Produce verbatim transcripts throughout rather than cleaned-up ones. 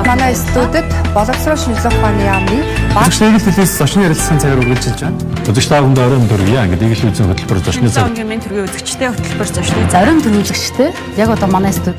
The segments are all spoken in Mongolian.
манай студид боловсрол шинжилгээ ухааны яамны Зөвшөөрөл төлөөс зочны ярилцлагын цагаар үргэлжилж байна. Өдөртөө оройн дөрвийн ангид ийг л үзэн хөтөлбөр зочны цаг. Өнөөдрийн мен төргийн үзэгчтэй хөтөлбөр зочны зарим төлөвлөгчтэй яг одоо манай студид.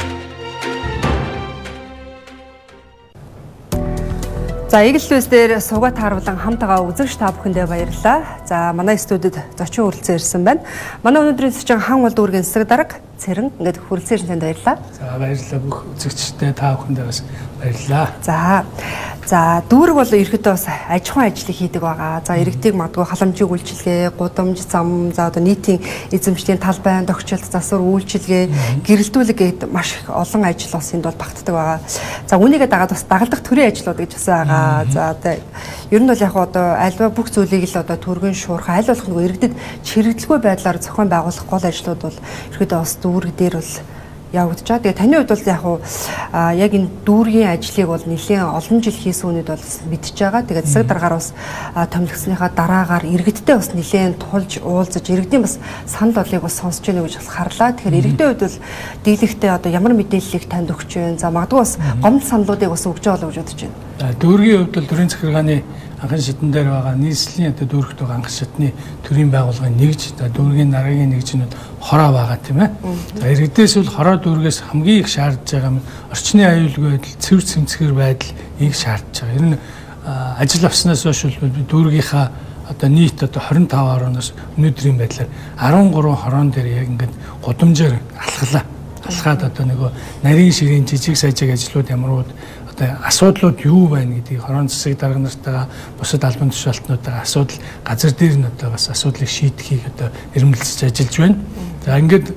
За Eagle-News дээр суугаад тааруулан хамтагаа үзэгч та бүхэндээ баярлалаа. За манай студид зочин хүрэлцэн ирсэн байна. Манай өнөөдрийн зочин хан бол дүүргийн засаг дарга Цэрэн ингээд хүрэлцэн ирсэн танд баярлалаа. За баярлалаа бүх үзэгчтэй та бүхэндээ бас баярлалаа. За За дүүрэг бол ерөөдөө бас аж ахуйн ажлыг хийдэг байгаа. За иргэдийг магадгүй халамжийг үйлчилгээ, гудамж зам, за одоо нийтийн эзэмшлийн талбайн, дохичлт, засвар үйлчилгээ, гэрэлтүүлэг гээд маш их олон ажил бас энд бол багтдаг байгаа. За үүнийгээ дагаад бас дагалдах төрлийн ажлууд гэж бас байгаа. За одоо ер нь бол яг одоо альва бүх зүйлийг л одоо төргөн шуурхай аль болох нөгөө иргэдэд чирэгдэлгүй байдлаар зохион байгуулах гол ажлууд бол ерөөдөө бас дүүрэг дээр бол явагдаж байгаа. Тэгээ таны хувьд бол яг уу яг энэ дүүргийн ажлыг бол нэлээд олон жил хийсэн үнэд бол мэдчихэж байгаа. Тэгээ засаг дараагаар бас томилгсныхаа дараагаар иргэдтэй бас нэлээд тулж уулзаж иргэдийн бас санал бодлыг бас сонсож байна гэж бас харлаа. Тэгэхээр иргэдийн хувьд бол дийлэгтээ одоо ямар мэдээллийг танд өгч байна. За магадгүй бас гомдол саналуудыг бас өгч байгаа гэж бодож байна. Дүүргийн хувьд бол төрийн захиргааны анхан шатн дээр байгаа нийслэлийн одоо дүүрэгт байгаа анхан шатны төрийн байгууллагын нэгж, за дүүргийн дараагийн нэгж нь хороо байгаа тийм ээ. За иргэдээс бол хороо дүүргээс хамгийн их шаардж байгаа нь орчны аюулгүй байдал, цэвэр цэмцгэр байдал их шаардж байгаа. Ер нь ажил авснаас хойш бол дүүргийнхаа одоо нийт одоо двадцать пять орноос өнөөдрийн байдлаар арван гурван хорон дээр яг ингээд гудамжаар алхалаа. Алхаад одоо нөгөө нарийн ширийн жижиг сажиг ажлууд ямарууд асуудлууд юу байна гэдгийг хорон засаг дарга нартайгаа бусад албан тушаалтнуудаа асуудал газар дээр нь одоо бас асуудлыг шийдэхийг одоо эрмэлзэж ажиллаж байна. За ингээд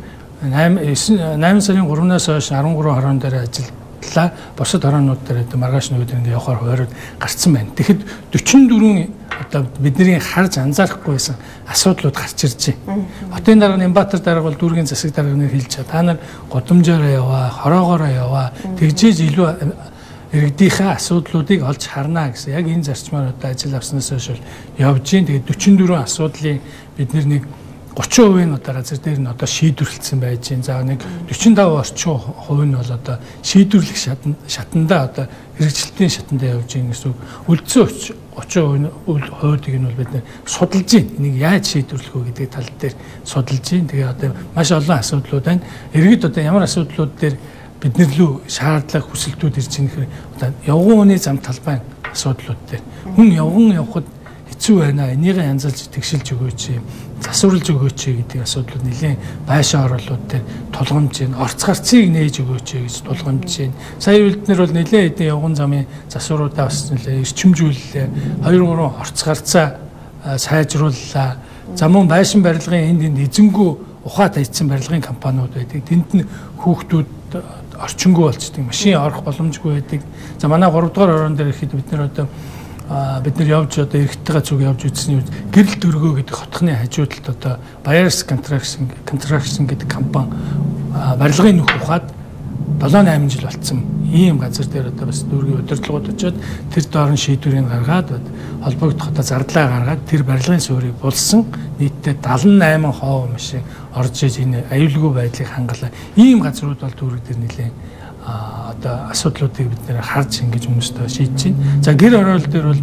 найман сарын гуравнаас хойш арван гурван хорон дээр ажиллалаа. Бусад хоронууд дээр одоо маргааш нөгөөдөр ингээд явахаар хуваарууд гарцсан байна. Тэгэхэд forty-four одоо бидний харж анзаарахгүйсэн асуудлууд гарч ирж байна. Хотын дарга Нямбатар дарга бол дүүргийн засаг дарганыг хэлж чад. Та нар гудамжаараа яваа, хороогоороо яваа. Тэгжээж илүү иргэдийнхээ асуудлуудыг олж харна гэсэн. Яг энэ зарчмаар одоо ажил авснаас хойш явж гин. Тэгээд forty-four асуудлыг бид нэг thirty percent нь одоо газар дээр нь одоо шийдвэрлэлсэн байж гин. За нэг forty-five орчим хувь нь бол одоо шийдвэрлэх шатнд шатндаа одоо хэрэгжилтийн шатндаа явж гин гэсэн. Үлдсэн thirty percent хувьдыг нь бол бид судалж гин. Энийг яаж шийдвэрлэх вэ гэдэг тал дээр судалж гин. Тэгээ одоо маш олон асуудлууд байна. Иргэд одоо ямар асуудлууд дээр бидний лөө шаардлага хүсэлтүүд ирж байгаа нөхөр одоо явган хүний зам талбайн асуудлууд дээр хүн явган явхад хэцүү байна. Энийг янзалж тэгшилж өгөөч юм, засварлаж өгөөч гэдэг асуудлууд нэлээд байшаа оруулууд дээр тулгамж байна. Орц гарцыг нээж өгөөч гэж тулгамж байна. Сая үлднэр бол нэлээд хэдэн явган замын засваруудаа бас нэлээд эрчимжүүллээ. two three орц гарцаа сайжрууллаа. За мөн байшин барилгын энд энд эзэнгүү ухаат хийсэн барилгын компаниуд байдаг. Тэнд нь хүүхдүүд орчингүй болчдөг, машин орох боломжгүй байдаг. За манай three дугаар орон дээр ихэд бид нэр одоо бид нар явж одоо эрэгтэйгээ зүг явж үзсний үед гэрэл дөргөө гэдэг хотхны хажуудалд одоо Bayers Construction Construction гэдэг компани барилгын нөх ухаад seven eight жил болцсон. Ийм газар дээр одоо бас дүүргийн удирдлагууд очиод тэр доор нь шийдвэрийг гаргаад холбогдох одоо зардлаа гаргаад тэр барилгын суурийг булсан нийтдээ seventy-eight хоо машин орж иж энэ аюулгүй байдлыг хангалаа. Ийм газрууд бол дүүрэг дээр нэлээд одоо асуудлуудыг бид нэр харж ингэж хүмүүстээ шийдэж байна. За гэр орол дээр бол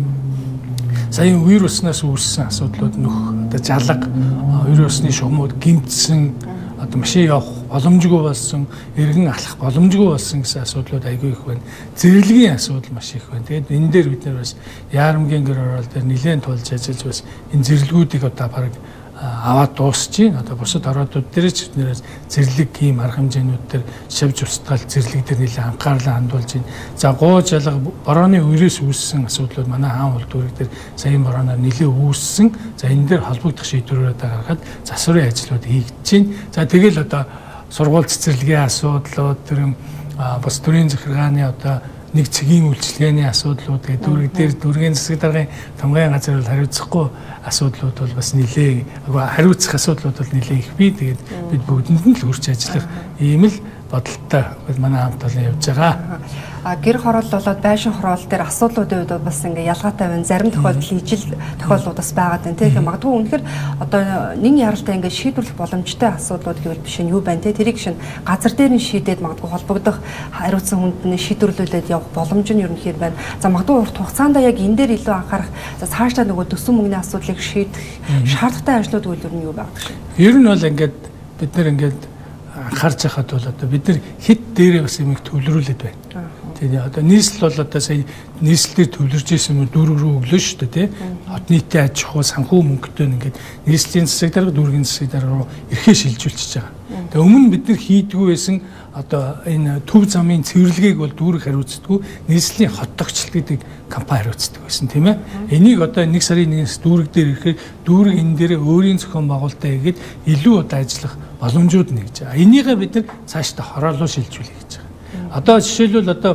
сая вируснаас үүссэн асуудлууд нөх одоо жалга, вирусны шугамуд гимтсэн одоо машин явах боломжгүй болсон, эргэн алхах боломжгүй болсон гэсэн асуудлууд айгүй их байна. Зэрлэгийн асуудал маш их байна. Тэгээд энэ дээр бид нэр бас Яарамгийн гэр орол дээр нэлээд тулж ажиллаж бас энэ зэрлэгүүдийг одоо бараг аваад дуусч байна. Одоо бусад оролтууд дээр ч бид нэр зэрлэг ийм арга хэмжээнүүд дээр шавж устгал зэрлэг дээр нэлээд анхаарлаа хандуулж байна. За гоо жалга борооны үерээс үүссэн асуудлууд манай хаан улд дүүрэг дээр саяын борооноор нэлээд үүссэн. За энэ дээр холбогдох шийдвэрүүд гаргахад засварын ажлууд хийгдэж байна. За тэгэл одоо сургууль цэцэрлэгийн асуудлууд тэр бас төрийн захиргааны одоо нэг цэгийн үйлчилгээний асуудлууд гэдэг дүүрэг дээр дүүргийн засаг даргын тамгын газар бол хариуцахгүй асуудлууд бол бас нэлээ хариуцах асуудлууд бол нэлээ их бий. Тэгээд бид бүгдэнд нь л хурц ажиллах ийм л бодолтой манай хамт олон явж байгаа. А гэр хороол болоод байшин хороол дээр асуудлуудын үед бас ингээ ялгаатай байна. Зарим тохиолдол ижил тохиолдлууд бас байгаад байна. Тэгэхээр магадгүй үнэхээр одоо нэг яралтай ингээ шийдвэрлэх боломжтой асуудлууд гэвэл биш нь юу байна те. Тэрийг шин газар дээр нь шийдээд магадгүй холбогдох хариуцсан хүнд нь шийдвэрлүүлээд явах боломж нь ерөнхийд байна. За магадгүй урт хугацаанд яг энэ дээр илүү анхаарах. За цаашдаа нөгөө төсөв мөнгөний асуудлыг шийдэх шаардлагатай ажлууд үйл ер нь юу байгаа гэж. Ер нь бол ингээд бид нэр ингээд анхаарч байхад бол одоо бид нар хит дээрээ бас юм төвлөрүүлээд байна. Тэгээ одоо нийслэл бол одоо сая нийслэлээр төвлөрж исэн юм дүүрэг рүү өглөө шүү дээ тий. Хот нийтийн аж ахуй санхүү мөнгөтэй ингээд нийслэлийн засаг дарга дүүргийн засаг дарга руу эрхээ шилжүүлчихэж байгаа. Тэгээ өмнө бид нар хийдгүү байсан одоо энэ төв замын цэвэрлэгийг бол дүүрэг хариуцдаггүй нийслэлийн хотдогчлол гэдэг компани хариуцдаг байсан тийм ээ. Энийг одоо нэг сарын нэгээс дүүрэг дээр ирэхээр дүүрэг энэ дээрээ өөрийн зохион байгуулалтаа хийгээд илүү удаа ажиллах боломжууд нэгж байгаа. Энийгээ бид нар цаашдаа хороолоо шилжүүлэх гэж байгаа. Одоо жишээлбэл одоо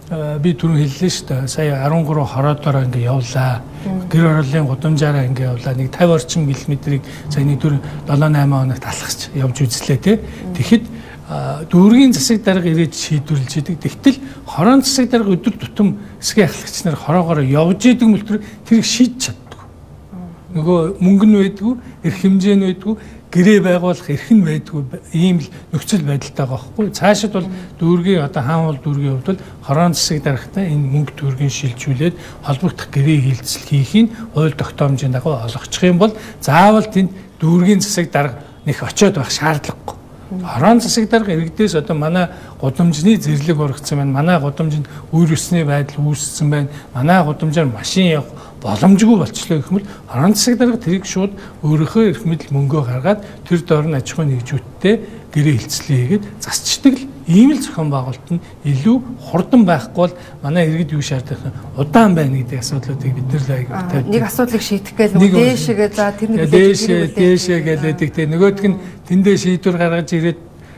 би түрүү хэллээ шүү дээ. Сая арван гурван хороодороо ингээ явлаа. Гэр ороолын гудамжаараа ингээ явлаа. Нэг тавь орчим километрийг сая нэг дөрөв долоо наймаа хоногт алхаж явж үзлээ тий. Тэгэхэд дүүргийн засаг дарга ирээд шийдвэрлэж идэг. Тэгтэл хорон засаг дарга өдөр тутам эсгээ ахлагч нар хороогоороо явж идэг мөлтөр тэрийг шийдэж чаддаг. Нөгөө мөнгө нь байдгүй, эрх хэмжээ нь байдгүй, гэрээ байгуулах эрх нь байдгүй ийм л нөхцөл байдалтай байгаа байхгүй. Цаашид бол дүүргийн одоо хаан бол дүүргийн хувьд бол хорон засаг даргатай энэ мөнгө дүүргийн шилжүүлээд холбогдох гэрээ хилцэл хийхийг хууль тогтоомжийн дагуу олгочих юм бол заавал тэнд дүүргийн засаг дарга нэх очиод байх шаардлагагүй. Хорон засаг дарга иргэдээс одоо манай гудамжны зэрлэг ургацсан байна. Манай гудамжинд үр өсний байдал үүссэн байна. Манай гудамжаар машин явах боломжгүй болчихлоо гэх юм бол хорон засаг дарга тэрийг шууд өөрийнхөө эрх мэдэл мөнгөө гаргаад тэр доор нь аж ахуйн нэгжүүдтэй гэрээ хилцлээ хийгээд засчдаг л ийм л зохион байгуулалт нь илүү хурдан байхгүй бол манай иргэд юу шаардах вэ? Удаан байна гэдэг асуудлуудыг бид нэр л аяг тавьдаг. Нэг асуудлыг шийдэх гээл нөгөө дээшээгээ за тэр нэг дээшээ дээшээ гэлээдэг те нөгөөдг нь тэндээ шийдвэр гаргаж ирээд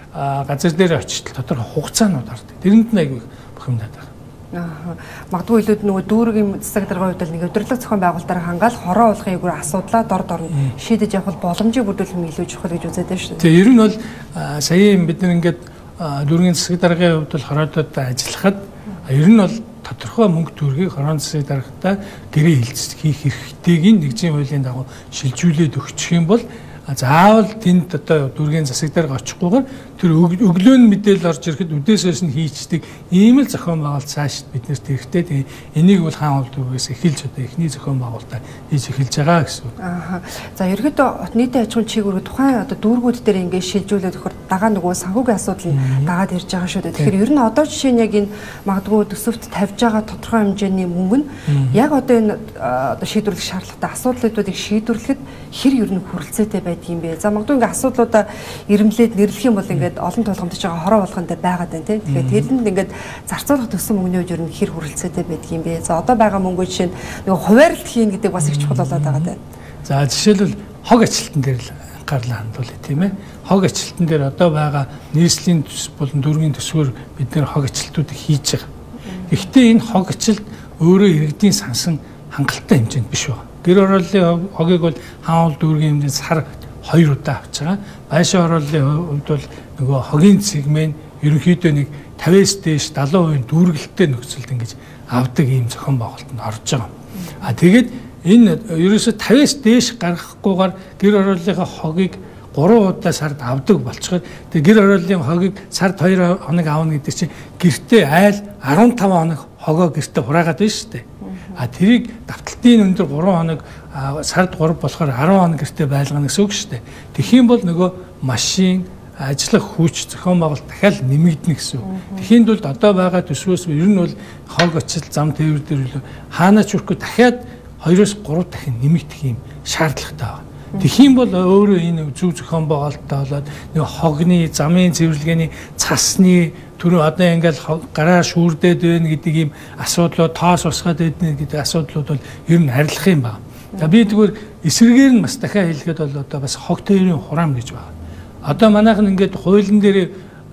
газар дээр очиж тодорхой хугацаанууд ордог. Тэрэнд нь аяг бохимдаад байна. Аа магадгүй илүүд нөгөө дүүргийн засаг даргын хувьд нэг удирдлага зохион байгуулалтаар хангаал хороо уулгын эгүүр асуудлаа дор дор нь шийдэж явах боломжийг бүрдүүлэх нь илүү чухал гэж үзээд байна шүү дээ. Тэгээ ер нь бол сая бид нар ингээд дүүргийн засаг даргын хувьд бол хороодод ажиллахад ер нь бол тодорхой мөнгө төгрөгийг хорон засаг даргатаа гэрээ хилцэл хийх эрхтэйг нэгжийн хуулийн дагуу шилжүүлээд өгчих юм бол заавал тэнд одоо дүүргийн засаг дарга очихгүйгээр тэр өглөө нь мэдээлэл орж ирэхэд үдээсээс нь хийчдэг ийм л зохион байгуулалт цаашд биднэрт хэрэгтэй. Тэгээ энийг бол хаан улд дүүргээс эхэлж одоо эхний зохион байгуулалтаа хийж эхэлж байгаа гэсэн үг. Аа. За ерөөдөө хот нийтийн аж ахуйн чиглэлээр тухайн одоо дүүргүүд дээр ингээд шилжүүлээд өгөхөөр дагаа нөгөө санхүүгийн асуудал нь дагаад ирж байгаа шүү дээ. Тэгэхээр ер нь одоо жишээ нь яг энэ магадгүй төсөвт тавьж байгаа тодорхой хэмжээний мөнгө нь яг одоо энэ одоо шийдвэрлэх шаардлагатай асуудлуудыг шийдвэрлэхэд хэр ер нь хүрэлцээтэй байдаг юм бэ? За магадгүй ингээд асуудлуудаа ирэмлээд нэрлэх юм бол ингээд олон тулгамдж байгаа хороо болгонд байгаад байна тийм. Тэгэхээр тэрэнд ингээд зарцуулах төсөв мөнгөний үеэр нь хэр хүрэлцээтэй байдаг юм бэ? За одоо байгаа мөнгөө жишээ нь нөгөө хуваарлт хийн гэдэг бас их чухал болоод байгаа даа. За жишээлбэл хог ажилтан дээр л анхаарлаа хандуулъя тийм ээ. Хог ажилтан дээр одоо байгаа нийслэлийн төс болон дүүргийн төсвөр бид нэр хог ажилтнуудыг хийж байгаа. Гэхдээ энэ хог ажилт өөрөө иргэдийн сансан хангалттай хэмжээнд биш байна. Гэр орооллын хогийг бол хаан уул дүүргийн хэмжээнд сар хоёр удаа авч байгаа. Байшин орооллын хувьд бол нөгөө хогийн сегмент ерөнхийдөө нэг тавиас дээш залуу хувийн дүүргэлттэй нөхцөлд ингэж авдаг ийм зохион байгуулалтанд орж байгаа. А тэгээд энэ ерөөсө тавиас дээш гаргахгүйгээр гэр орооллынхаа хогийг гурван удаа сард авдаг болчиход тэгээд гэр орооллын хогийг сард хоёр хоног аавна гэдэг чинь гэртээ айл арван таван хоног хогоо гэртээ хураагаад байна шүү дээ. А тэрийг давталтын өндөр гурван хоног сард гурав болохоор арван хоног гэртээ байлгана гэсэн үг шүү дээ. Тэгэх юм бол нөгөө машин ажиллах хүч зохион байгуулалт дахиад нэмэгдэнэ гэсэн үг. Тэхийн тулд одоо байгаа төсвөөс ер нь бол хог очил зам тээвэр дээр хаанаа ч хүрхгүй дахиад хоёроос гурав дахин нэмэгдэх юм шаардлагатай байна. Тэхийн бол өөрөө энэ зөв зохион байгуулалттай болоод нэг хогны замын цэвэрлэгээний цасны түрүү одоо ингээл гараа шүүрдээд байна гэдэг ийм асуудлууд тоос усгаад байна гэдэг асуудлууд бол ер нь харилцах юм байна. За би тэгвэр эсрэгээр нь бас дахиад хэлэхэд бол одоо бас хог тээврийн хураам гэж байна. Одоо манайхан ингээд хуулийн дээр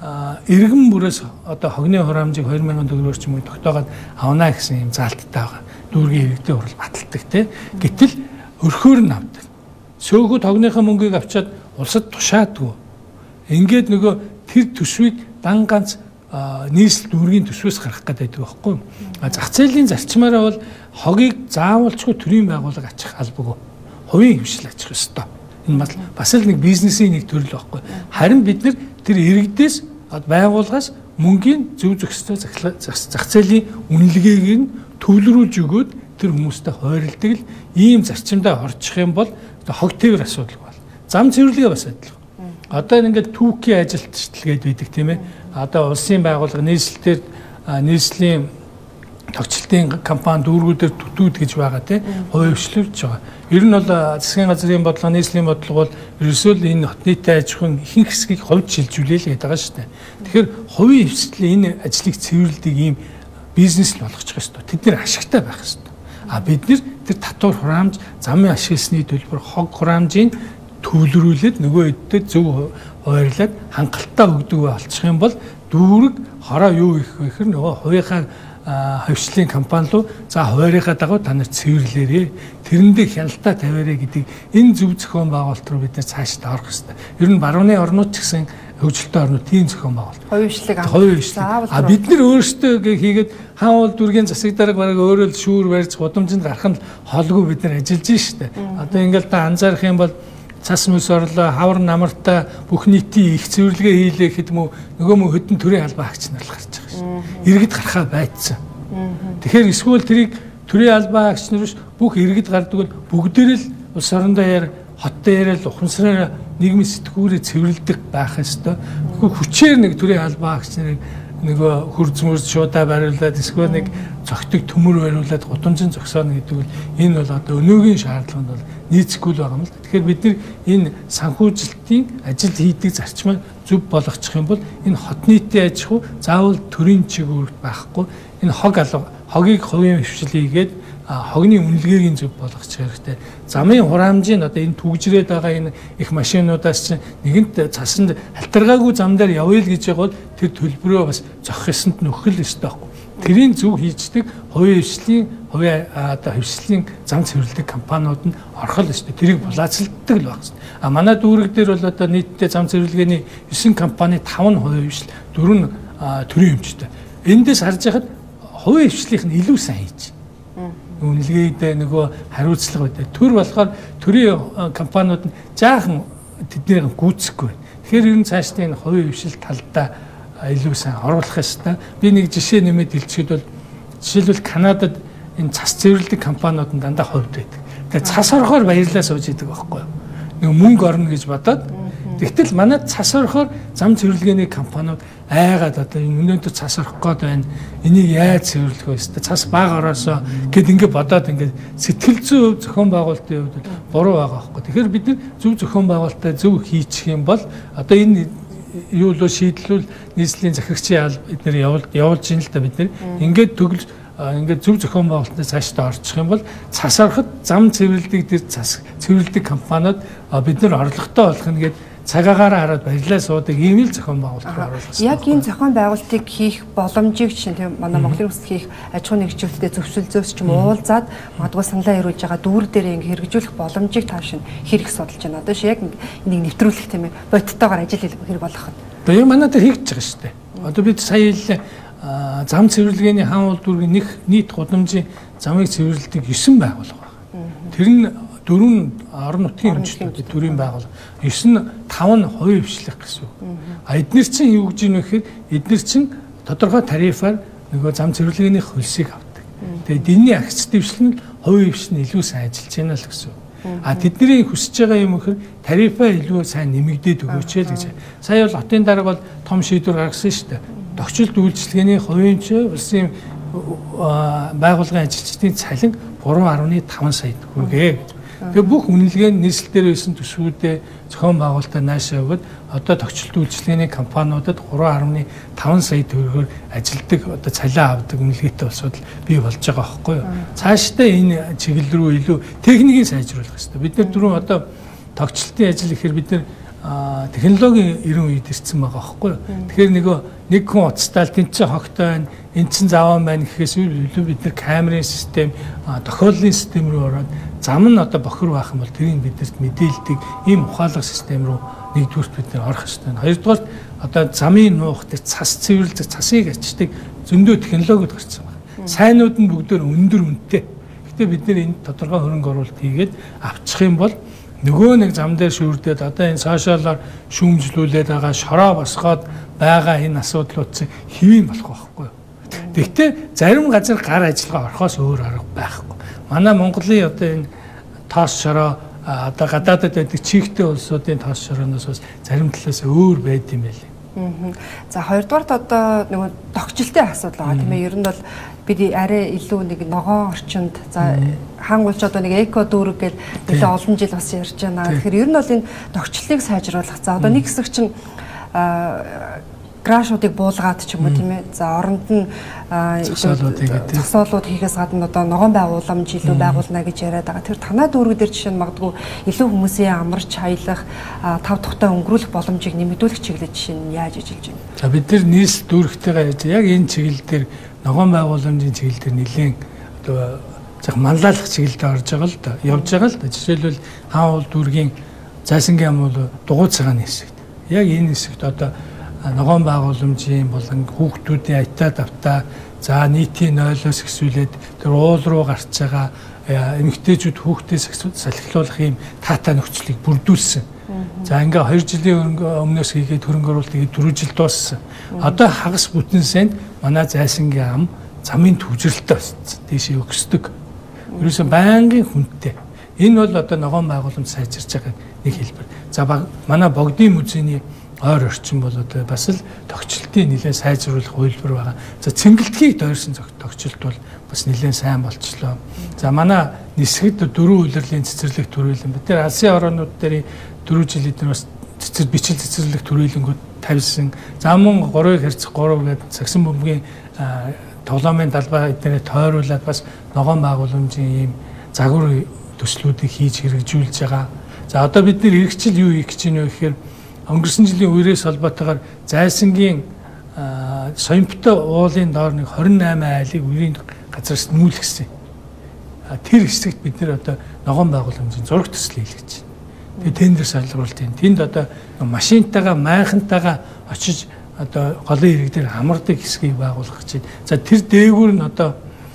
иргэн бүрээс одоо хогны хураамжийг хоёр мянган төгрөгөөр ч юм уу тогтоогоод авна гэсэн юм заалттай байгаа. Дүүргийн иргэдийн хурал баталдаг те. Гэтэл өрхөөр нь авдаг. Сөөхөд хогныхаа мөнгийг авчаад улсад тушаадгүй. Ингээд нөгөө тэр төсвийг дан ганц нийслэл дүүргийн төсвөөс гарах гэдэг байхгүй. Зах зээлийн зарчмаараа бол хогийг заавалчгүй төрийн байгууллага ачих албагүй. Хувийн хвшил ачих ёстой. Энэ бас л нэг бизнесийн нэг төрөл байхгүй. Харин бид нэр тэр иргэдээс байгууллагаас мөнгөний зөв зөвхөстэй зах зээлийн үнэлгээг нь төвлөрүүлж өгөөд тэр хүмүүстэй хойролдог л ийм зарчимдаа орчих юм бол хог тээвэр асуудал бол. Зам цэвэрлэгээ бас адилхан. Одоо ингээд түүхийн ажилтнууд байдаг тийм ээ. Одоо улсын байгууллага нийслэлээр нийслэлийн тогтчлтын компани дүүргүүдээр төтүүд гэж байгаа тийм хувийн хвшлүүлж байгаа. Ер нь бол засгийн газрын бодлого нийслэлийн бодлого бол ерөөсөө л энэ хот нийтийн аж ахуйн ихэнх хэсгийг хувьд шилжүүлээ л гэдэг байгаа шүү дээ. Тэгэхээр хувийн хвшлийн энэ ажлыг цэвэрлэдэг ийм бизнес л болгочих ёстой. Тэд нэр ашигтай байх ёстой. А бид нэр тэр татвар хураамж, замын ашигласны төлбөр, хог хураамжийн төвлөрүүлээд нөгөө хэдтэй зөв хуваарлаад хангалттай өгдөг болчих юм бол дүүрэг хороо юу их вэ гэхээр нөгөө хувийнхаа хвшлийн компани руу за хуваарийнхаа дагуу та нар цэвэрлээрээ тэрэндээ хяналтаа тавиарэ гэдэг энэ зөв зохион байгуулалт руу бид нэр цаашдаа орох хэрэгтэй. Ер нь барууны орнууд ч гэсэн хөгжилтэй орнууд тийм зохион байгуулалт. Хувийн хвшлийг авах. А бид нар өөрсдөө хийгээд хаан уул дүргийн засаг дарга бараг өөрөө л шүүр барьж гудамжинд гарах нь холгүй бид нар ажиллаж штэ. Одоо ингээл та анзаарах юм бол цас мөс орлоо, хавар намартаа бүх нийтийн их цэвэрлэгээ хийлээ гэхэд мө нөгөө мө хөдөн төрийн албаа агч нар л гарч байгаа шүү. Иргэд гарахаа байцсан. Тэгэхээр эсвэл тэрийг төрийн албаа агч нар биш бүх иргэд гардаг бол бүгдээрээ л улс орондоо яар хоттой яриад ухамсараар нийгмийн сэтгүүрээ цэвэрлдэг байх ёстой. Хүчээр нэг төрийн албаа агч нарыг нөгөө хурцмөрс шуудаа бариулаад эсвэл нэг цогтөг төмөр бариулаад гудамжин зогсооно гэдэг бол энэ бол одоо өнөөгийн шаардлаганд бол нийцэхгүй л байгаа юм л. Тэгэхээр бид нар энэ санхүүжилтийн ажил хийдэг зарчмаа зөв болгочих юм бол энэ хот нийтийн аж ахуй заавал төрийн чиглэлд байхгүй энэ хог алга хогийг хувийн хвшил хийгээд хогны үнэлгээг зөв болгочих хэрэгтэй. Замын хураамжийн одоо энэ түгжрээд байгаа энэ их машинуудаас чинь нэгэнт цасанд халтаргаагүй зам дээр явъя л гэж байгаа бол тэр төлбөрөө бас зохих ёсонд нөхөх л ёстой байхгүй. Тэрийн зөв хийждэг хувийн хвшлийн хувийн одоо хвшлийн зам цэвэрлэдэг компаниуд нь орох л ёстой. Тэрийг булаацалддаг л байх ёстой. А манай дүүрэг дээр бол одоо нийтдээ зам цэвэрлэгээний девять компани таван хувийн хвшил, дөрвөн төрийн өмчтэй. Эндээс харж байхад хувийн хвшлийнх нь илүү сайн хийж үнэлгээдээ нөгөө хариуцлага байдаг. Төр болохоор төрийн компаниуд нь жаахан тэднийг гүйцэхгүй. Тэгэхээр ер нь цаашдаа энэ хувийн хвшил талдаа илүү сайн оруулах ёстой. Би нэг жишээ нэмээд хэлчихэхэд бол жишээлбэл Канадад энэ цас цэвэрлэдэг компаниуд нь дандаа хувьд байдаг. Тэгээ цас орохоор баярлаа сууж идэг байхгүй юу? Нэг мөнгө орно гэж бодоод. Тэгтэл манай цас орохоор зам цэвэрлэгээний компаниуд айгаад одоо өнөөдөр цас орох гээд байна. Энийг яаж цэвэрлэх вэ? Цас бага ороосоо гэд ингээд бодоод ингээд сэтгэл зүйн зохион байгуулалтын хувьд буруу байгаа байхгүй. Тэгэхээр бид нар зөв зохион байгуулалтаа зөв хийчих юм бол одоо энэ юу л шийдлүүл нийслэлийн захирагчийн алба бид нар явуулж явуулж ийн л та бид нар ингээд төгөл ингээд зөв зохион байгуулалтаа цаашдаа орчих юм бол цас ороход зам цэвэрлэдэг тэр цас цэвэрлэдэг компаниуд бид нар орлоготой болох нь гээд цагаагаараа хараад баярлаа суудаг ийм л зохион байгуулалт руу оруулах. Яг энэ зохион байгуулалтыг хийх боломжийг чинь тийм манай Монголын улсад хийх аж ахуйн нэгжүүлэлтэд зөвшөлдөөс ч юм уулзаад магадгүй саналаа хариулж байгаа дүүр дээр ингэ хэрэгжүүлэх боломжийг таашин хэрэг судалж байна. Одоо шиг яг энийг нэвтрүүлэх тийм ээ бодтойгоор ажил хэрэг болгох нь. Одоо яг манай дээр хийж байгаа шүү дээ. Одоо бид сая л зам цэвэрлэгээний хаан уул дүүргийн нэг нийт гудамжийн замыг цэвэрлэдэг девять байгууллага байна. Тэр нь дөрвөн орон нутгийн хэмжлэг төрийн байгууллага, девять нь таван нь хувийн хвшлэх гэсэн үг. А эдгээр чинь юу гэж юм бэ гэхээр эдгээр чинь тодорхой тарифаар нөгөө зам цэвэрлэгээний хөлсийг авдаг. Тэгээд энэний агц дэвшлэн нь хувийн хвшил нь илүү сайн ажиллаж байна л гэсэн үг. А тэдний хүсэж байгаа юм гэхээр тарифаа илүү сайн нэмэгдээд өгөөч л гэж. Сая бол хотын дарга бол том шийдвэр гаргасан шүү дээ. Тогтчлт үйлчлэгээний хувийн ч улсын байгууллагын ажилчдын цалин гурван гаруй таван сая төгрөг. Тэгээ бүх үнэлгээ нь нийслэл дээр байсан төсвүүдээ зохион байгуулалтаа наашаа өгöd одоо тогтчлт үйлчилгээний компаниудад гурван гаруй таван сая төгрөгөөр ажилдаг одоо цалиа авдаг үнэлгээтэй болсод бий болж байгаа байхгүй юу. Цаашдаа энэ чиглэл рүү илүү техникийг сайжруулах хэрэгтэй. Бид нар түрүүн одоо тогтчлтын ажил ихээр бид нар технологийн эрен үед ирсэн байгаа байхгүй юу. Тэгэхээр нөгөө нэг хүн уцтаал тэнцээ хогтой байна, эн чин заван байна гэхээс илүү бид нар камерын систем, тохиоллын систем рүү ороод зам нь одоо бохир байх юм бол тэрийг бидэрт мэдээлдэг ийм ухаалаг систем рүү нэгдүгürt бид нар орох хэрэгтэй. Хоёрдугаар одоо замын нуух дээр цас цэвэрлэх цасыг ачдаг зөндөө технологиуд гарсан байна. Сайнууд нь бүгдөө өндөр үнэтэй. Гэтэ бид нэр энд тодорхой хөрөнгө оруулалт хийгээд авчих юм бол нөгөө нэг зам дээр шүүрдээд одоо энэ сошиалаар шүүмжлүүлээд байгаа шороо босгоод байгаа энэ асуудлууд чинь хэвэн болох байхгүй юу. Гэхдээ зарим газар гар ажиллагаа орохоос өөр арга байхгүй. Манай Монголын одоо энэ тоос шороо одоо гадаадад байдаг чигтэй улсуудын тоос шорооноос бас зарим талаас өөр байд юм байл. За хоёрдугаарт одоо нөгөө тогтчлтын асуудал байгаа тийм ээ. Ер нь бол бид арай илүү нэг ногоон орчинд за хангуулж одоо нэг эко дүүрэг гэж нэлээ олон жил бас ярьж байна. Тэгэхээр ер нь бол энэ тогтчлтыг сайжруулах. За одоо нэг хэсэг чинь грашуудыг буулгаад ч юм уу тийм ээ. За оронд нь зогсоолууд хийхээс гадна одоо ногоон байгууламж илүү байгуулна гэж яриад байгаа. Тэр танаа дүүрэг дээр жишээ нь магадгүй илүү хүмүүсийн амарч хаялах, тав тухтай өнгөрүүлэх боломжийг нэмэгдүүлэх чиглэл жишээ нь яаж ажиллаж байна? За бид нар нийслэл дүүрэгтэйгээ яг энэ чиглэл дээр ногоон байгууламжийн чиглэл дээр нэлээд одоо зах манлайлах чиглэлд орж байгаа л да. Явж байгаа л да. Жишээлбэл хаан уул дүүргийн зайсангийн ам бол дугуй цагааны хэсэгт. Яг энэ хэсэгт одоо ногоон байгууламжийн болон хүүхдүүдийн аятаа давтаа за нийтийн нойлоос ихсүүлээд тэр уул руу гарч байгаа эмэгтэйчүүд хүүхдээс салхилуулах юм таатай нөхцөлийг бүрдүүлсэн. За ингээ хоёр жилийн өмнөөс хийгээд хөрөнгө оруулалт хийгээд дөрвөн жил дууссан. Одоо хагас бүтэн санд манай зайсангийн ам замын төвжрэлтэй болсон. Тийшээ өгсдөг. Ерөөсөө байнгын хүнтэй. Энэ бол одоо ногоон байгууламж сайжирч байгаа нэг хэлбэр. За манай богдын музейний ойр орчин бол одоо бас л тогтчлтын нэлээд сайжруулах хувилбар байгаа. За цэнгэлтгийг дойрсон тогтчлт бол бас нэлээд сайн болчлоо. За манай нисгэд дөрвөн улирлын цэцэрлэг төрүүлэн бид нар Асын орнууд дээр дөрвөн жил эдгээр бас цэцэр бичил цэцэрлэг төрүүлэнгүүд тавьсан. За мөн гурвыг хэрцэх гурав гэдэг сагсан бөмбөгийн тоглоомын талбай эдгээр тойруулаад бас ногоон байгууламжийн ийм загвар төслүүдийг хийж хэрэгжүүлж байгаа. За одоо бид нэр иргэжил юу хийх гэж байна вэ гэхээр өнгөрсөн жилийн үерээс холбоотойгоор зайсангийн соёмтой уулын доор нэг хорин найман айлыг үерийн газраас нүүлгэсэн. Тэр хэсэгт бид нэр одоо ногоон байгууламжийн зураг төсөл хийлгэж байна. Тэгээ тендер солируулалтын тэнд одоо машинтайгаа майхантайгаа очиж одоо голын ирэг дээр хамардаг хэсгийг байгуулах гэж байна. За тэр дээгүүр нь одоо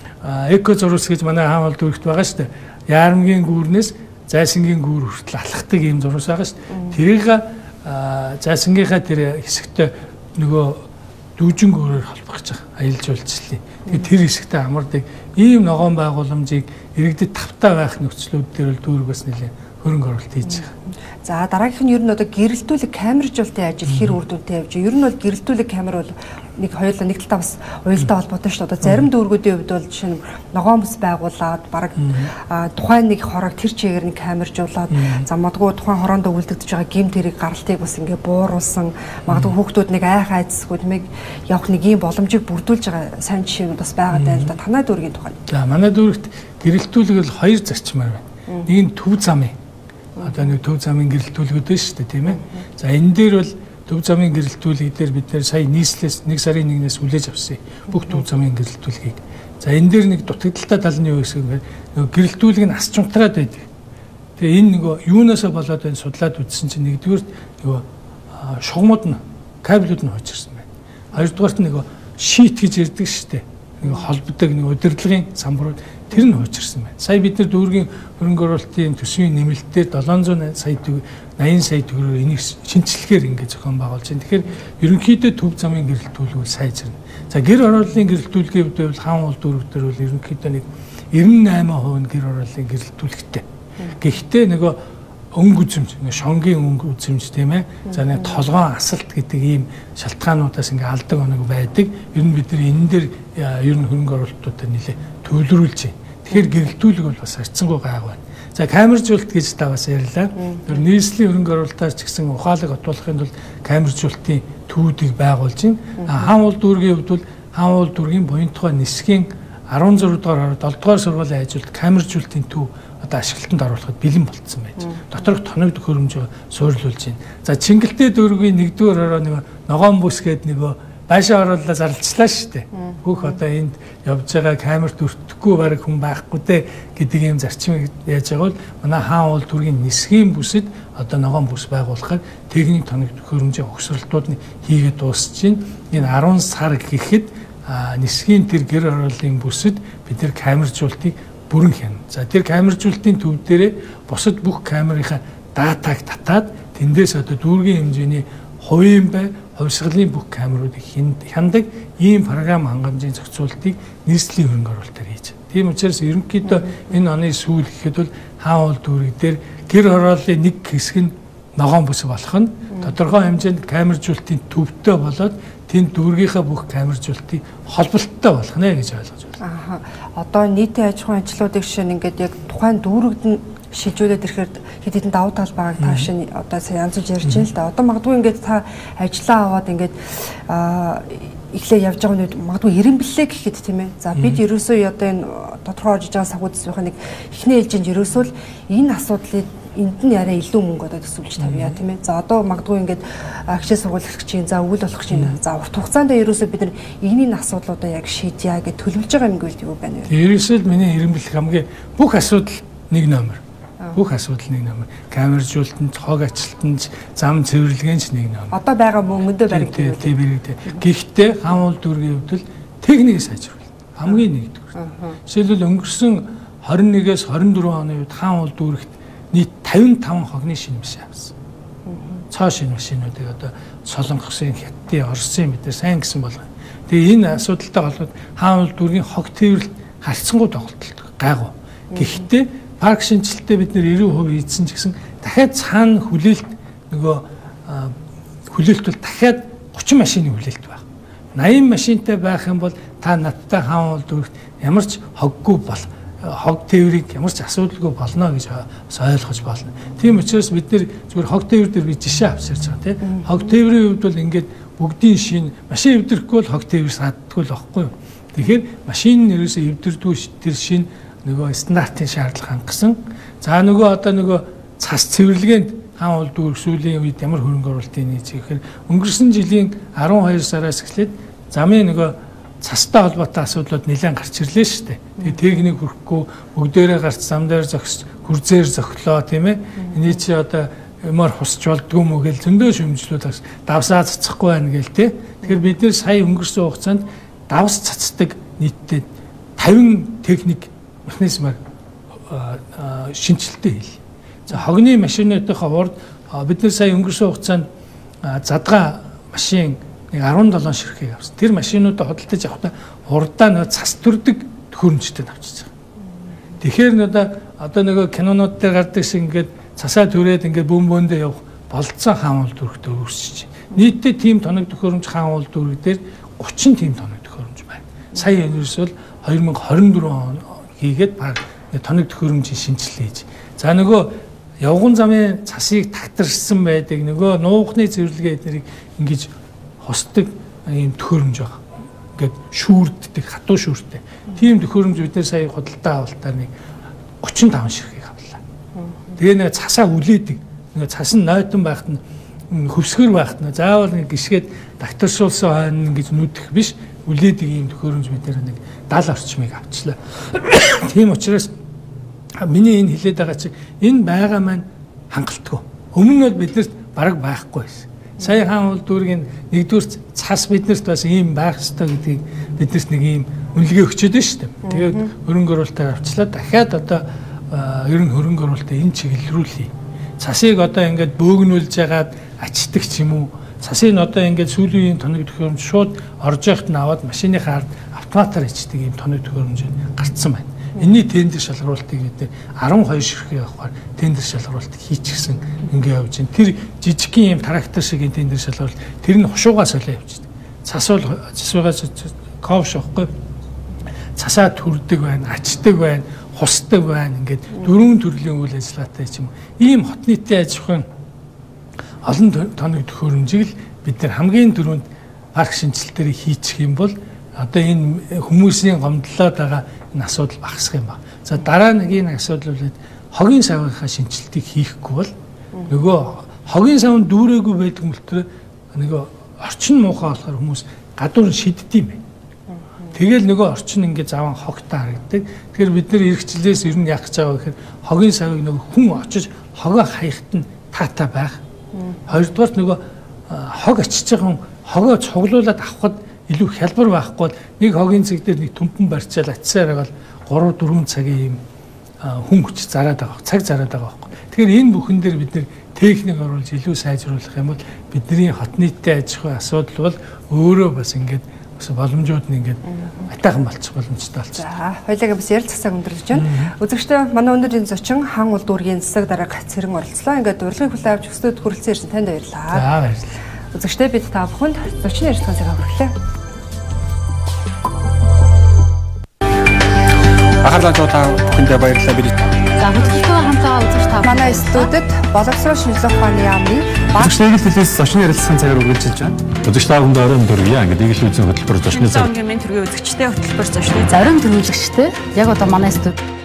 эко зурус гэж манай хаан уул дүүрэгт байгаа шүү дээ. Яармгийн гүүрнээс зайсангийн гүүр хүртэл алхахдаг ийм зурус байгаа шүү дээ. Тэрийг зайсангийнхаа тэр хэсэгтээ нөгөө дүүжин гүүрээр холбох гэж байгаа аялал жуулчлалын. Тэгээ тэр хэсэгтээ хамардаг ийм ногоон байгууламжийг иргэдэд тавтай байх нөхцлүүд дээр л дүүрэг бас нэлээд хөрөнгө оруулалт хийж байгаа. За дараагийнх нь ер нь одоо гэрэлтүүлэг камержуулалтын ажил хэр үр дүнтэй явж байна. Ер нь бол гэрэлтүүлэг камер бол нэг хоёулаа нэг талаа бас уялдаа холбоотой шүү дээ. Одоо зарим дүүргүүдийн хувьд бол жишээ нь ногоон бус байгуулад бараг тухайн нэг хорог тэр чигээр нь камержуулад за магадгүй тухайн хороонд үлдэгдэж байгаа гим тэрийг гаралтыг бас ингээ бууруулсан магадгүй хүүхдүүд нэг айх айцсгүүд мэг явах нэг ийм боломжийг бүрдүүлж байгаа сайн жишээнүүд бас байгаа даа л да. Танай дүүргийн тухай. За манай дүүрэгт гэрэлтүүлэг бол хоёр зарчмаар байна. Нэг нь төв замын одоо нэг төв замын гэрэлтүүлгүүд байна шүү дээ тийм ээ. За энэ дээр бол төв замын гэрэлтүүлэг дээр бид нэр сая нийслэлээс нэг сарын нэгнээс хүлээж авсан бүх төв замын гэрэлтүүлгийг. За энэ дээр нэг дутагдaltaй тал нь юу гэсэн бэ? Нөгөө гэрэлтүүлэг нь асч унтраад байдаг. Тэгээ энэ нөгөө юунаасаа болоод энэ судлаад үзсэн чинь нэгдүгээр нөгөө шугамуд нь кабелүүд нь хуучирсан байна. Хоёрдугаарт нөгөө шит гэж ярьдаг шүү дээ. Нэг холбодог нэг удирдлагын самбарууд тэр нь хуучирсан байна. Сая бид нар дүүргийн хөрөнгө оруулалтын төсвийн нэмэлтээр долоон зуун сая найман сая төгрөгөөр энийг шинжилгээр ингээд зохион байгуулж байна. Тэгэхээр ерөнхийдөө төв замын гэрэлтүүлэг сайжирна. За гэр орооллын гэрэлтүүлгийн хувьд бол хаан уул дүүрэг дээр бол ерөнхийдөө нэг девяносто восемь хувь нь гэр орооллын гэрэлтүүлэгтэй. Гэхдээ нөгөө өнгө үзэмж, шонгийн өнгө үзэмж тийм ээ. За нэг толгоон асалт гэдэг ийм шалтгаануудаас ингээ алдаг оног байдаг. Ер нь бид нар энэ дээр ер нь хөрөнгө оруулалтуудаа нэлээ төлөвлөж байна. Тэгэхээр гэрэлтүүлэг бол бас харьцангуй гайг байна. За камержуулалт гэж та бас ярьлаа. Тэр нийслэлийн хөрөнгө оруулалтаар ч гэсэн ухаалаг отуулахын тулд камержуулалтын төвүүдийг байгуулж байна. Хаан уул дүүргийн хувьд бол хаан уул дүүргийн буянтгой нисхийн арван зураг дугаар долоо дугаар сургуулийн ажилд камержуулалтын төв одоо ашиглалтанд оруулахад бэлэн болцсон байж. Доторх тоног төхөөрөмжөө суйрлуулж байна. За Чингэлтэй дүүргийн нэгдүгээр ороо нэг ногоон бүс гээд нөгөө байшаа оруулаад зарлцлаа шүү дээ. Бүх одоо энд явж байгаа камерт өртөхгүй бараг хүн байхгүй дээ гэдэг юм зарчмыг яаж байгаа бол манай хаан уул дүүргийн нисхийн бүсэд одоо ногоон бүс байгуулахаар техник тоног төхөөрөмжийн огсролтууд нь хийгээд дуусч байна. Энэ арван сар гэхэд нисхийн тэр гэр хорооллын бүсэд бид нэр камержуултыг бүрэн хянана. За тэр камержуултын төв дээрээ бусад бүх камерынхаа датаг татаад тэндээс одоо дүүргийн хэмжээний хувийн бай, хувьсгалын бүх камеруудыг хяндаг ийм програм хангамжийн зохицуултыг нийслэлийн хөрөнгө оруулалтаар хийж. Тийм учраас ерөнхийдөө энэ оны сүүл гэхэд бол хаан уул дүүрэг дээр гэр хорооллын нэг хэсэг нь ногоон бүс болох нь тодорхой хэмжээнд камержуултын төвтэй болоод тэнд дүүргийнхаа бүх камержуултыг холболттой болох нэ гэж ойлгож байна. Аа. Одоо нийтийн аж ахуйн ажлуудыг жишээ нь ингээд яг тухайн дүүрэгд нь шилжүүлээд ирэхээр хэд хэдэн давуу тал байгааг та шинэ одоо сая янз бүр ярьж байна л да. Одоо магадгүй ингээд та ажиллаа аваад ингээд аа эхлээ явж байгаа нь магадгүй ирэмблэлээ гэхэд тийм ээ. За бид ерөөсөө одоо энэ тодорхой орж байгаа санхүүжилтийн нэг эхний ээлжинд ерөөсөө л энэ асуудлыг энд нь яриа илүү мөнгө одоо төсөвлөж тавья тийм ээ. За одоо магадгүй ингээд агшаа сургуулийн за өвөл болох чинь за урт хугацаанд ерөөсөө бид нар энэний асуудлуудаа яг шийдъя гэж төлөвлөж байгаа юм гээл юу байна вэ? Ерөөсөө л миний ирэмблэх хамгийн бүх асуудал нэг номер. Бүх асуудал нэг номер. Камержуултанд, хог ачлалтанд, зам цэвэрлэгэнч нэг номер. Одоо байгаа мөнгөндөө баригдана. Тийм бэрэгдээ. Гэхдээ хаан уул дүүргийн хувьд л техникийг сайжруулах хамгийн нэгдүгээр. Жишээлбэл өнгөрсөн хорин нэгээс хорин дөрвөн оны үед хаан уул дүүрэгт нийт тавин таван хогны шинэ машин авсан. Цоо шинэ машинуудыг одоо Солонгосын, Хятадын, Оросын мэдээ сайн гэсэн болгоо. Тэгээ энэ асуудалтай холбоод хаан уул дүүргийн хог тээвэрлэл харьцангуй тоглолт гайгүй. Гэхдээ парк шинжилтээ бид нэр ninety percent хийсэн ч гэсэн дахиад цаана хүлээлт нөгөө хүлээлт бол дахиад thirty машины хүлээлт байна. eighty машинтай байх юм бол та надтай хаан уул дүүрэгт ямар ч хоггүй бол хог тээврийг ямар ч асуудалгүй болно гэж ойлгож байна. Тийм учраас бид нэр зүгээр хог тээвэр дээр би жишээ авчирч байгаа тийм. Хог тээврийн хувьд бол ингээд бүгдийн шин машин эвдрэхгүй бол хог тээвэр сааддаггүй л байхгүй юу. Тэгэхээр машин нэрээс эвдэрдгүй тэр шин нөгөө стандартын шаардлага хангасан. За нөгөө одоо нөгөө цас цэвэрлэгэнд хаан уул дүүрэг сүүлийн үед ямар хөрөнгө оруулалтын нээж гэхээр өнгөрсөн жилийн twelve сараас эхлээд замын нөгөө цастай холбоотой асуудлууд нэлээд гарч ирлээ шүү дээ. Тэгээ техник хүрхгүй бүгдээрээ гарч зам дээр зогс гүрзээр зөглөө тийм ээ. Эний чи одоо ямар хусч болдгоо мө гэл зөндөө шөмжлүүд давсаа цацахгүй байна гээл тий. Тэгэхээр бид нэр сая өнгөрсөн хугацаанд давс цацдаг нийтдээ fifty техник механизмаар шинжилтээ хийлээ. За хогны машинуудынхаа урд бид нэр сая өнгөрсөн хугацаанд задгаа машин seventeen ширхэг авсан. Тэр машинуудаа хөдөлтөж явахдаа урдаа нөө цас төрдөг төхөөрөмжтэй авчиж байгаа. Тэгэхээр одоо одоо нөгөө кинонууд дээр гардаг шиг ингээд цасаа түрээд ингээд бөм бөөндөө явах болцсон хаан уул дүүрэгт өөрсөж. Нийтдээ тийм тоног төхөөрөмж хаан уул дүүрэг дээр thirty тийм тоног төхөөрөмж байна. Сая ерөөсөө twenty twenty-four он хийгээд баг тоног төхөөрөмжийн шинжилгээ хийж. За нөгөө явган замын цасыг тагтарсан байдаг нөгөө нуухны цэвэрлэгээ эднэрийг ингэж хосдог ийм төхөөрөмж байгаа. Ингээд шүүрддэг, хатуу шүүртэй. Тийм төхөөрөмж бид нэр сая худалдаа авалтаар нэг thirty-five ширхэг авлаа. Тэгээ нэг цасаа үлээдэг. Нэг цас нь нойтон байхад нь хөвсгөр байхад нь заавал нэг гисгээд дагтаршуулсан хойно гэж нүдэх биш. Үлээдэг ийм төхөөрөмж бид нэр нэг seventy орчмыг авчлаа. Тийм учраас миний энэ хэлээд байгаа чи энэ байгаа маань хангалтгүй. Өмнө нь бол биднэрт бараг байхгүй байсан. Сая хаан уул дүүргийн нэгдүгээр цас биднэрт бас ийм байх ёстой гэдгийг биднэрт нэг ийм үнэлгээ өгчөөд шүү дээ. Тэгээд хөрөнгө оруулалтаар авчлаа. Дахиад одоо ер нь хөрөнгө оруулалтаа энэ чиглэлрүүлээ. Цасыг одоо ингээд бөөгнүүлж ягаад ачдаг ч юм уу. Цасыг одоо ингээд сүүлийн тоног төхөөрөмж шууд орж яхад нь аваад машиныхаа ард автоматар ичдэг ийм тоног төхөөрөмж гарцсан байна. Энэний тендер шалгаруулалтыг бид twelve ширхэг авахаар тендер шалгаруулалт хийчихсэн ингээ явж байна. Тэр жижигхэн юм трактор шиг тендер шалгаруулалт тэр нь хушуугаас олоо явчихдаг. Цас бол цасгаас ковш авахгүй. Цасаа түрдэг байна, ачдаг байна, хусдаг байна. Ингээд дөрвөн төрлийн үйл ажиллагаатай ч юм уу. Ийм хот нийтийн аж ахуйн олон тоног төхөөрөмжийг л бид нар хамгийн дөрөнд парк шинжилтээр хийчих юм бол одоо энэ хүмүүсийн гомдлоод байгаа энэ асуудал багасах юм ба. За дараа нэг энэ асуудал бол хогийн савынхаа шинжилтийг хийхгүй бол нөгөө хогийн савнд дүүрээгүй байдаг мөлтөө нөгөө орчин муухай болохоор хүмүүс гадуур шиддэм юм. Тэгэл нөгөө орчин ингээд заван хогтой харагддаг. Тэгэхээр бид нэр эрхчлээс ер нь яах гэж байгаа гэхээр хогийн савыг нөгөө хүн очиж хогоо хаяхт нь таатай байх. Хоёрдугаарт нөгөө хог очиж байгаа хогоо цуглуулад авахд илүү хялбар байхгүй нэг хогийн цэг дээр нэг төмпөн барьцаал атсаар байгаа гурав дөрвөн цагийн юм хүн хүч зараад байгаа цаг зараад байгаа байхгүй. Тэгэхээр энэ бүхэн дээр бид нэр техник оруулж илүү сайжруулах юм бол бидний хот нийтийн аж ахуйн асуудал бол өөрөө бас ингээд бас боломжууд нь ингээд атайхан болчих боломжтой болчих. За, хоёулаа бас ярилцах цаг өндөрлөж байна. Үзэгчдээ манай өнөөдрийн зочин хаан улд уургийн засаг дарга цэрэн оролцлоо. Ингээд урилгыг хүлээн авч өстөд хүрэлцэн ирсэн танд баярлалаа. За, баярлалаа. Үзэгчдээ бид та бүхэнд зочны ярилцлагын цагаа хүргэлээ. Ахарлаа бүхэндээ баярлалаа. Бид За хөтөлбөртөө хамтаа үзэж та манай студид боловсрол шинжилгээ ухааны яамны Үзэгчдээ хэлээс зочны ярилцлагын цагаар үргэлжилж байна. Үзэгч та бүхэнд орон дөрвья. Ингээд игэл үзэн хөтөлбөр зочны цаг. өнгийн мен төргийн үзэгчтэй хөтөлбөр зочны зарим төрүүлэгчтэй яг одоо манай студ